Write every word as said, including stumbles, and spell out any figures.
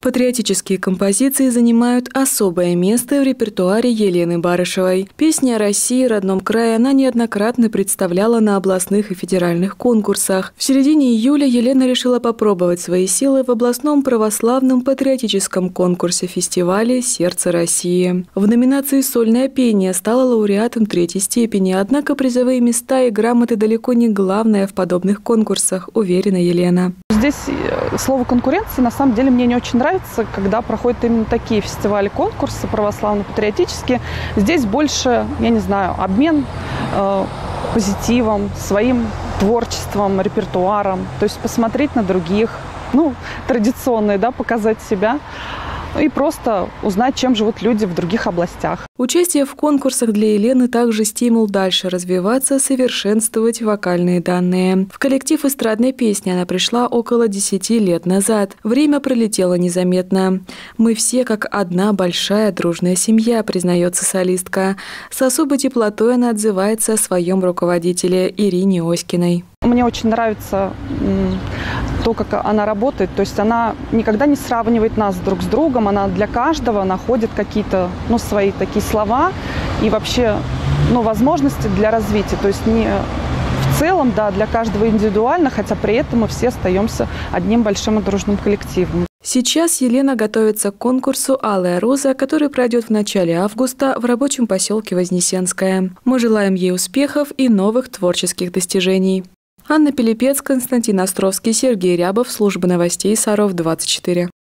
Патриотические композиции занимают особое место в репертуаре Елены Барышевой. Песни о России, родном крае она неоднократно представляла на областных и федеральных конкурсах. В середине июля Елена решила попробовать свои силы в областном православном патриотическом конкурсе-фестивале «Сердце России». В номинации «Сольное пение» стала лауреатом третьей степени, однако призовые места и грамоты далеко не главное в подобных конкурсах, уверена Елена. Здесь слово «конкуренция» на самом деле мне не очень нравится, когда проходят именно такие фестивали, конкурсы православно-патриотические. Здесь больше, я не знаю, обмен э, позитивом, своим творчеством, репертуаром. То есть посмотреть на других, ну, традиционные, да, показать себя. И просто узнать, чем живут люди в других областях. Участие в конкурсах для Елены также стимул дальше развиваться, совершенствовать вокальные данные. В коллектив эстрадной песни она пришла около десяти лет назад. Время пролетело незаметно. «Мы все как одна большая дружная семья», признается солистка. С особой теплотой она отзывается о своем руководителе Ирине Оськиной. Мне очень нравится то, как она работает. То есть она никогда не сравнивает нас друг с другом. Она для каждого находит какие-то, ну, свои такие слова и вообще, ну, возможности для развития. То есть не в целом, да, для каждого индивидуально, хотя при этом мы все остаемся одним большим и дружным коллективом. Сейчас Елена готовится к конкурсу «Алая роза», который пройдет в начале августа в рабочем поселке Вознесенское. Мы желаем ей успехов и новых творческих достижений. Анна Пилипец, Константин Островский, Сергей Рябов, служба новостей Саров двадцать четыре.